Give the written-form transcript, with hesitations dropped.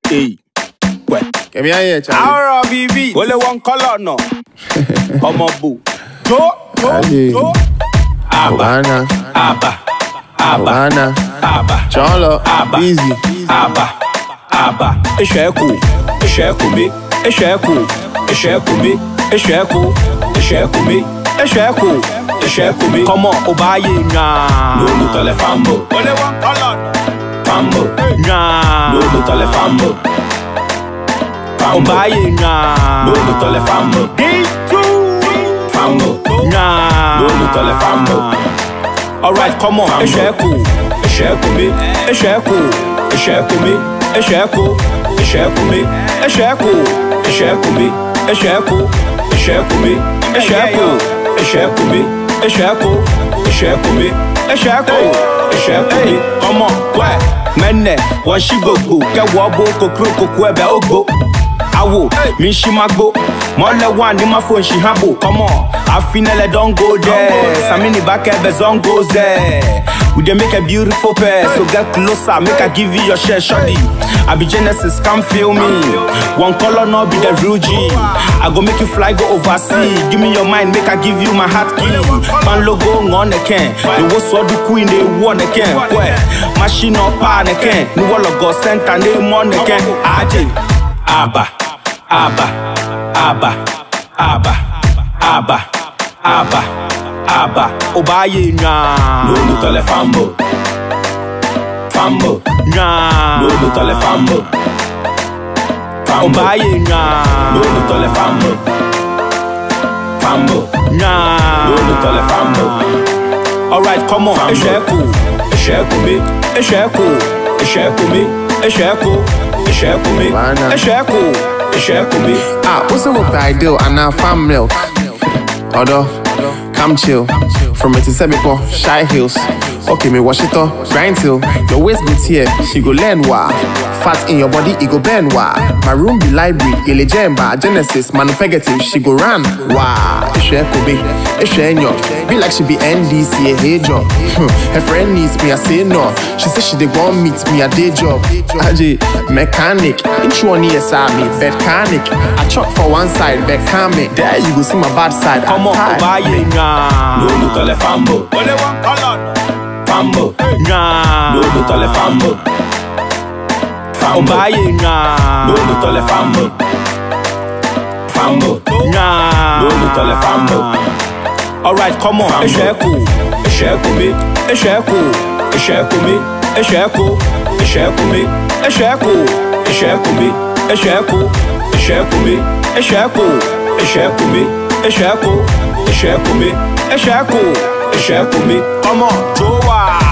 Hey, what? Get me here, Charlie. Our BB. Only one color no. Come on, boo. Go. Abba, Abba. Abba, Abba. Cholo, Abba. easy. Abba. Esheku. Esheku me. Esheku. Esheku me. Esheku. Esheku me. Esheku. Esheku me. Come on, Obaye na. No mutale fambo. Only one color. Fambo. Na. No mutale fambo. Obaye na. No mutale fambo. Fambo. Na. No mutale fambo. Alright, come on. Esheku. Esheku me. Esheku. Esheku me. Esheku. Esheku me. Esheku. Esheku me. Esheku. Esheku me. Esheku. Esheku me. Esheku. Esheku me. Esheku. Esheku me. Come on, ouais. Mene, one she go. Get wabo kokro kwebe ogbo. Awo, me she magbo. Mole one in my phone she habo. Come on, I finally don't go there. Samini back ebe zone goes there. We dey make a beautiful pair, so get closer, make I give you your share, shawty. I be Genesis, come feel me. One color no be the real G. I go make you fly, go overseas. Give me your mind, make I give you my heart key. Man logo on the can. The was so the queen they won the can. Machine up on the can. No wall of God center name on the can. Aje, Abba, Abba, Abba, Abba, Abba, Abba. Abba, Obaye na. No mutale fambo. Fambo. Na. No mutale fambo. Obaye na. No mutale fambo. Fambo. Na. No mutale fambo. Alright, come on. Esheku. Esheku me. Esheku. Esheku me. Esheku. Esheku me. Esheku. Esheku me. What's up with the ideal and now farm milk? Although, come chill. From it to Sebipo, Shy Hills. Okay, me wash it up, grind till your waist good here. She go learn why. Fat in your body, it go burn why. My room be library, Ilegemba, Genesis, Manufacturing, she go run. Wow, it's your Kobe, it's your be like she be NDC, a hey job. Her friend needs me, I say no. She says she dey go meet me a day job. Aji, mechanic, each one yes I me, mechanic. I chop for one side, mechanic. There you go see my bad side. Come on, Obaye na. No mutale fambo. Only one color. Fambo. Na. No mutale fambo. Obaye na. No mutale fambo. Fambo. Na. No mutale fambo. Alright, come on. Esheku. Esheku me. Esheku. Esheku me. Esheku. Esheku me. Esheku. Esheku me. Esheku. Esheku me. Esheku. Esheku me. Esheku. Esheku me. Esheku. Esheku me. Come on, Joa.